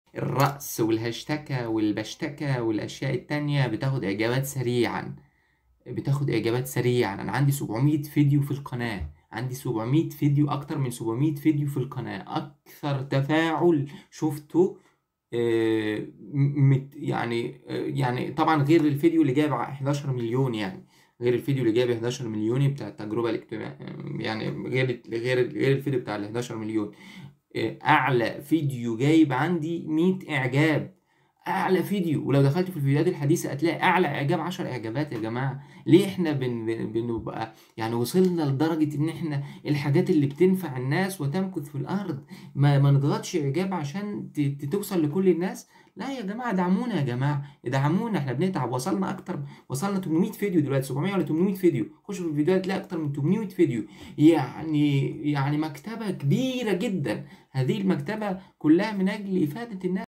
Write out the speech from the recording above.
الرقص والهاشتكة والبشتكة والاشياء التانية بتاخد اعجابات سريعا، بتاخد اعجابات سريعا. انا عندي 700 فيديو في القناة، عندي 700 فيديو، اكتر من 700 فيديو في القناة. اكثر تفاعل شفته يعني طبعا غير الفيديو اللي جايب 11 مليون يعني، غير الفيديو اللي جايب 11 مليون بتاع التجربة الاجتماعية، يعني غير الفيديو بتاع ال 11 مليون. اعلى فيديو جايب عندي 100 اعجاب، اعلى فيديو. ولو دخلت في الفيديوهات الحديثه هتلاقي اعلى اعجاب 10 اعجابات. يا جماعه ليه احنا بنبقى يعني وصلنا لدرجه ان احنا الحاجات اللي بتنفع الناس وتمكث في الارض ما نضغطش اعجاب عشان توصل لكل الناس؟ لا يا جماعه دعمونا، يا جماعه ادعمونا، احنا بنتعب. وصلنا اكتر، وصلنا 800 فيديو دلوقتي، 700 ولا 800 فيديو. خشوا في الفيديوهات تلاقي اكتر من 800 فيديو. يعني مكتبه كبيره جدا. هذه المكتبة كلها من أجل إفادة الناس.